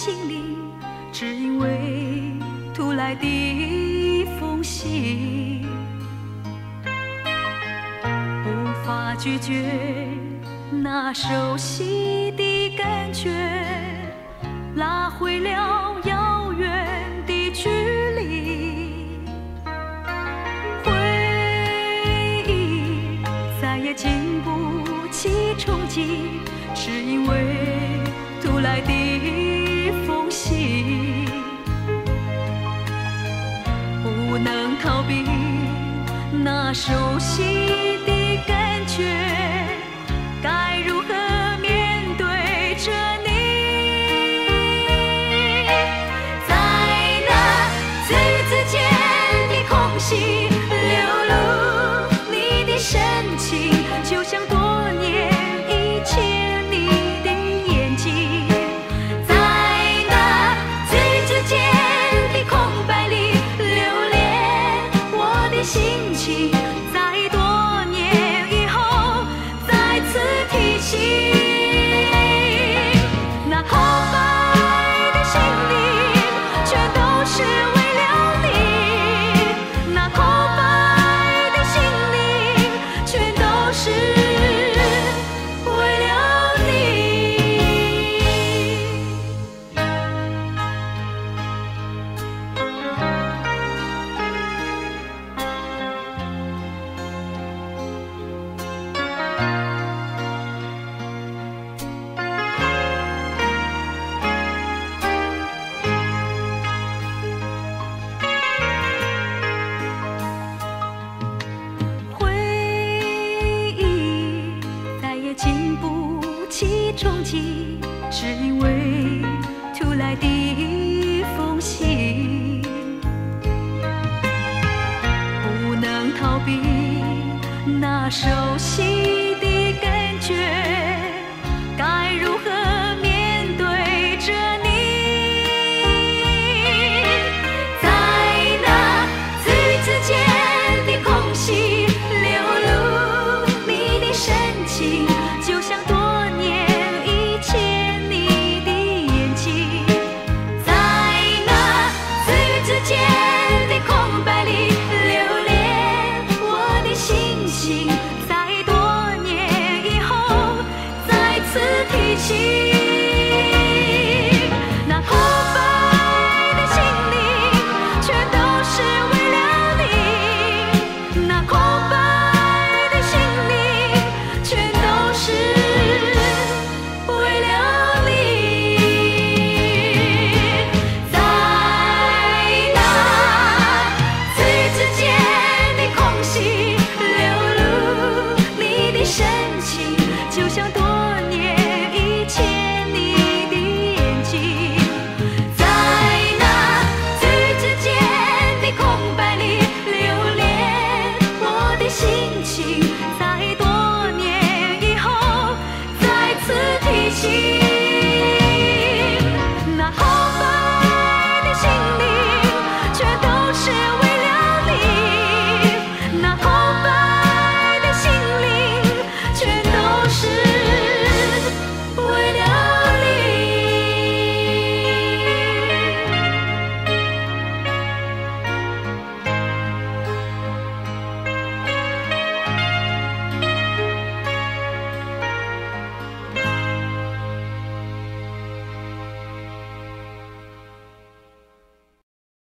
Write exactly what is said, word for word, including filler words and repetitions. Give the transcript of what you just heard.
心里，只因为突来的一封信，无法拒绝那熟悉的感觉，拉回了遥远的距离。回忆再也经不起冲击，是因为突来的一封信，不能逃避那熟悉的感觉，该如何面对着你？在那字与字间的空隙，流露你的深情，就像多年以前你的眼睛。在那字与字间的空白里，留恋我的心情，在多年以后再次提起。那空白的心灵，全都是为了你。那空白的心灵，全都是为了你。回忆再也经不起冲击，是因为突来的一封信，不能逃避那熟悉